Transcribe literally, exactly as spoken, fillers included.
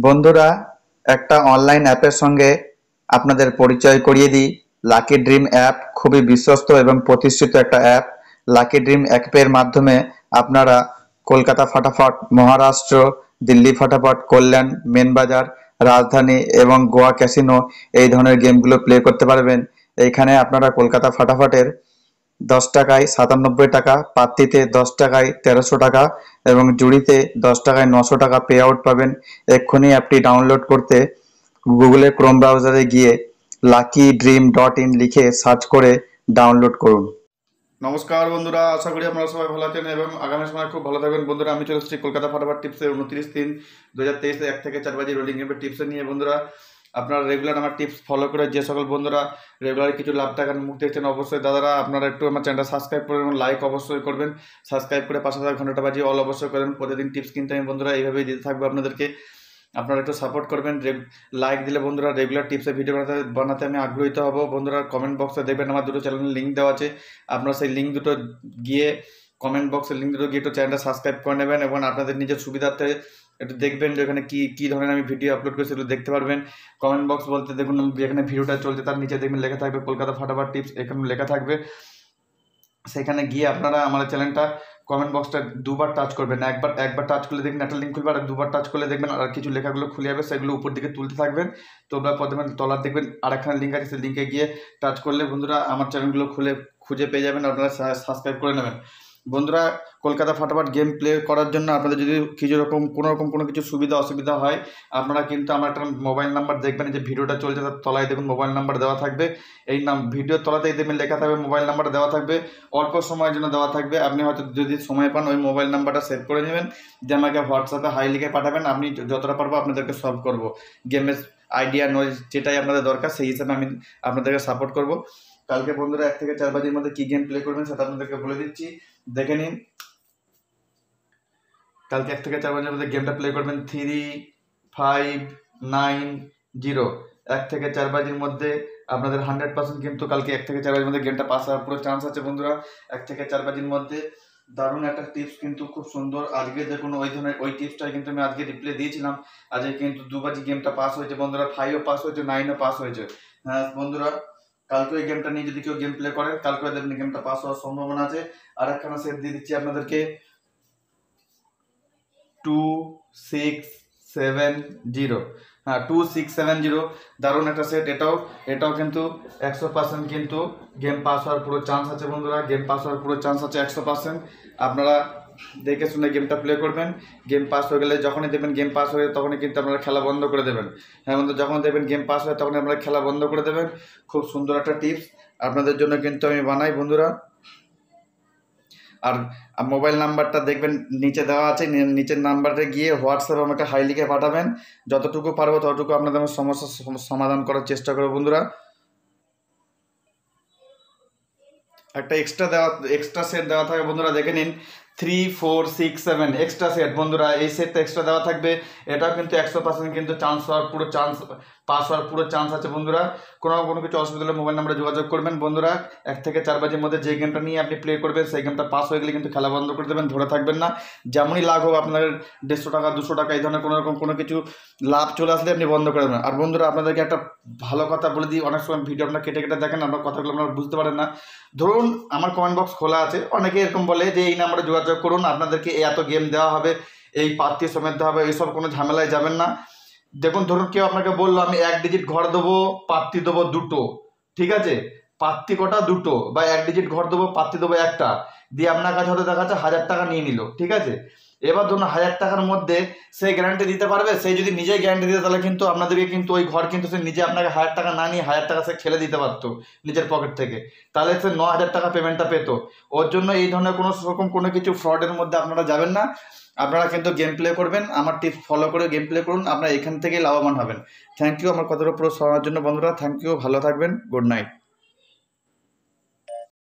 বন্ধুরা, একটা অনলাইন অ্যাপের সঙ্গে আপনাদের পরিচয় করিয়ে দিই। লাকি ড্রিম অ্যাপ খুবই বিশ্বস্ত এবং প্রতিষ্ঠিত একটা অ্যাপ। লাকি ড্রিম অ্যাপের মাধ্যমে আপনারা কলকাতা ফাটাফট, মহারাষ্ট্র, দিল্লি ফাটাফট, কল্যাণ, মেনবাজার, রাজধানী এবং গোয়া ক্যাসিনো এই ধরনের গেমগুলো প্লে করতে পারবেন। এইখানে আপনারা কলকাতা ফাটাফটের দশ টাকায় সাতানব্বই টাকা, পাত্তিতে দশ টাকায় তেরোশো টাকা এবং জুড়িতে দশ টাকায় নশো টাকা পে আউট পাবেন। এক্ষুনি অ্যাপটি ডাউনলোড করতে গুগলে ক্রোম ব্রাউজারে গিয়ে লাকি ড্রিম ডট ইন লিখে সার্চ করে ডাউনলোড করুন। নমস্কার বন্ধুরা, আশা করি আপনারা সবাই ভালো আছেন এবং আগামী সময় খুব ভালো থাকবেন। বন্ধুরা, আমি চলে এসেছি কলকাতা ফাটাফট টিপসের উনত্রিশ তিন দু হাজার তেইশে এক থেকে চার বাজে রোলিং গেমের টিপস নিয়ে। বন্ধুরা, আপনারা রেগুলার আমার টিপস ফলো করে যে সকল বন্ধুরা রেগুলার কিছু লাভ টাকার মুখ দেখছেন, অবশ্যই দাদারা আপনারা একটু আমার চ্যানেলটা সাবস্ক্রাইব করবেন এবং লাইক অবশ্যই করবেন। সাবস্ক্রাইব করে পাশে থাকা ঘন্টাটা বাজিয়ে অল অবশ্যই করেন। প্রতিদিন টিপস কিন্তু আমি বন্ধুরা এইভাবেই দিতে থাকবো আপনাদেরকে। আপনারা একটু সাপোর্ট করবেন, লাইক দিলে বন্ধুরা রেগুলার টিপসের ভিডিও বানাতে বানাতে আমি আগ্রহীত হব। বন্ধুরা, কমেন্ট বক্সে দেখবেন আমার দুটো চ্যানেলের লিঙ্ক দেওয়া আছে। আপনারা সেই লিঙ্ক দুটো গিয়ে কমেন্ট বক্সের লিঙ্ক দুটো গিয়ে একটু চ্যানেলটা সাবস্ক্রাইব করে নেবেন এবং আপনাদের নিজের সুবিধার্থে একটু দেখবেন যে এখানে কী কী ধরনের আমি ভিডিও আপলোড করি সেগুলো দেখতে পারবেন। কমেন্ট বক্স বলতে দেখুন যেখানে ভিডিওটা চলছে তার নিচে দেখবেন লেখা থাকবে কলকাতা ফাটাফট টিপস, এখানে লেখা থাকবে। সেখানে গিয়ে আপনারা আমার চ্যানেলটা কমেন্ট বক্সটা দুবার টাচ করবেন। একবার একবার টাচ করলে দেখবেন একটা লিঙ্ক খুলবে, আর দুবার টাচ করলে দেখবেন আর কিছু লেখাগুলো খুলে যাবে, সেগুলো উপর দিকে তুলতে থাকবেন। তোমরা প্রথমে তলার দেখবেন আরেকখানে লিঙ্ক আছে, সেই লিঙ্কে গিয়ে টাচ করলে বন্ধুরা আমার চ্যানেলগুলো খুলে খুঁজে পেয়ে যাবেন, আপনারা সাবস্ক্রাইব করে নেবেন। বন্ধুরা, কলকাতা ফাটাফট গেম প্লে করার জন্য আপনাদের যদি কিছু রকম কোনো রকম কোনো কিছু সুবিধা অসুবিধা হয়, আপনারা কিন্তু আমার একটা মোবাইল নাম্বার দেখবেন, যে ভিডিওটা চলছে তার তলায় দেখুন মোবাইল নাম্বার দেওয়া থাকবে। এই নাম ভিডিওর তলাতেই দেখবেন লেখা থাকবে মোবাইল নাম্বার দেওয়া থাকবে, অল্প সময়ের জন্য দেওয়া থাকবে। আপনি হয়তো যদি সময় পান ওই মোবাইল নাম্বারটা সেভ করে নেবেন, যে আমাকে হোয়াটসঅ্যাপে হাই লিখে পাঠাবেন। আমি যতটা পারবো আপনাদেরকে সলভ করবো, গেমের আইডিয়া নলেজ যেটাই আপনাদের দরকার সেই হিসাবে আমি আপনাদেরকে সাপোর্ট করবো। কালকে বন্ধুরা এক থেকে চার বাজের মধ্যে কী গেম প্লে করবেন সেটা আপনাদেরকে বলে দিচ্ছি, দেখে নিন। কালকে এক থেকে চার বাজের মধ্যে গেমটা প্লে করবেন থ্রি ফাইভ নাইন জিরো। এক থেকে চার বাজের মধ্যে আপনাদের হান্ড্রেড পার্সেন্ট কিন্তু কালকে এক থেকে চার বাজের মধ্যে গেমটা পাস হওয়ার পুরো চান্স আছে। বন্ধুরা, এক থেকে চার বাজের মধ্যে দারুণ একটা টিপস কিন্তু খুব সুন্দর। আজকে দেখুন ওই ধরনের ওই টিপসটাই কিন্তু আমি আজকে রিপ্লে দিয়েছিলাম। আজকে কিন্তু দু বাজি গেমটা পাস হয়েছে বন্ধুরা, ফাইভও পাস হয়েছে, নাইনও পাস হয়েছে। হ্যাঁ বন্ধুরা, কালকে ওই গেমটা নিয়ে যদি কেউ গেম প্লে করেন কালকে দেখবেন গেমটা পাস হওয়ার সম্ভাবনা আছে। আর একখানা সেট দিয়ে দিচ্ছি আপনাদেরকে, টু সিক্স সেভেন জিরো। হ্যাঁ, টু সিক্স সেভেন জিরো দারুণ একটা সেট। এটাও এটাও কিন্তু একশো পার্সেন্ট কিন্তু গেম পাস হওয়ার পুরো চান্স আছে বন্ধুরা, গেম পাস হওয়ার পুরো চান্স আছে একশো পার্সেন্ট। আপনারা দেখে শুনে গেমটা প্লে করবেন। গেম পাস হয়ে গেলে যখনই দেখবেন গেম পাস হয়ে তখনই কিন্তু আপনারা খেলা বন্ধ করে দেবেন। হ্যাঁ বন্ধু, যখন দেখবেন গেম পাস হয় তখনই আপনারা খেলা বন্ধ করে দেবেন। খুব সুন্দর একটা টিপস আপনাদের জন্য কিন্তু আমি বানাই বন্ধুরা। আর মোবাইল নাম্বারটা দেখবেন নিচে দেওয়া আছে, নিচের নাম্বারে গিয়ে হোয়াটসঅ্যাপে আমাকে হাই লিখে পাঠাবেন। যতটুকু পারবো ততটুকু আপনাদের আমার সমস্যার সমাধান করার চেষ্টা করবো বন্ধুরা। একটা এক্সট্রা দেওয়া এক্সট্রা সেট দেওয়া থাকে বন্ধুরা, দেখে নিন three four six seven extra set বন্ধুরা। এই সেটটা এক্সট্রা দেওয়া থাকবে, এটাও কিন্তু একশো পার্সেন্ট কিন্তু চান্স হওয়ার পুরো চান্স পাস হওয়ার পুরো চান্স আছে বন্ধুরা। কোনো কোনো কিছু অসুবিধা হলে মোবাইল নাম্বারে যোগাযোগ করবেন বন্ধুরা। এক থেকে চার বাজের মধ্যে যে গেমটা নিয়ে আপনি প্লে করবেন সেই গেমটা পাস হয়ে গেলে কিন্তু খেলা বন্ধ করে দেবেন, ধরে থাকবেন না। যেমনই লাভ হোক, আপনার দেড়শো টাকা দুশো টাকা এই ধরনের কোনো রকম কোনো কিছু লাভ চলে আসলে আপনি বন্ধ করে দেবেন। আর বন্ধুরা, আপনাদেরকে একটা ভালো কথা বলে দিই, অনেক সময় ভিডিও আপনারা কেটে কেটে দেখেন, আপনার কথাগুলো আপনারা বুঝতে পারেন না। ধরুন আমার কমেন্ট বক্স খোলা আছে, অনেকে এরকম বলে যে এই নাম্বারে যোগাযোগ করুন, আপনাদেরকে এত গেম দেওয়া হবে, এই পাত্তি সমেত দেওয়া হবে, এইসব কোনো ঝামেলায় যাবেন না। দেখুন, ধরুন কেউ আপনাকে বললো আমি এক ডিজিট ঘর দেবো, পাত্তি দেবো দুটো, ঠিক আছে, পাত্তি কটা দুটো, বা এক ডিজিট ঘর দেবো পাত্তি দেবো একটা, দিয়ে আপনার কাছে হয়তো দেখা যাচ্ছে হাজার টাকা নিয়ে নিল, ঠিক আছে। এবার ধরুন হাজার টাকার মধ্যে সে গ্যারান্টি দিতে পারবে, সেই যদি নিজে গ্যারান্টি দিতে তাহলে কিন্তু আপনাদেরকে কিন্তু ওই ঘর কিন্তু সে নিজে আপনাকে হাজার টাকা না নিয়ে হাজার টাকা সে খেলে দিতে পারতো নিজের পকেট থেকে, তাহলে সে ন হাজার টাকা পেমেন্টটা পেত। ওর জন্য এই ধরনের কোনো রকম কোনো কিছু ফ্রডের মধ্যে আপনারা যাবেন না। আপনারা কিন্তু গেম প্লে করবেন, আমার টিপস ফলো করে গেম প্লে করুন, আপনারা এখান থেকেই লাভবান হবেন। থ্যাংক ইউ আমার কথাটা পুরো শোনার জন্য বন্ধুরা, থ্যাংক ইউ, ভালো থাকবেন, গুড নাইট।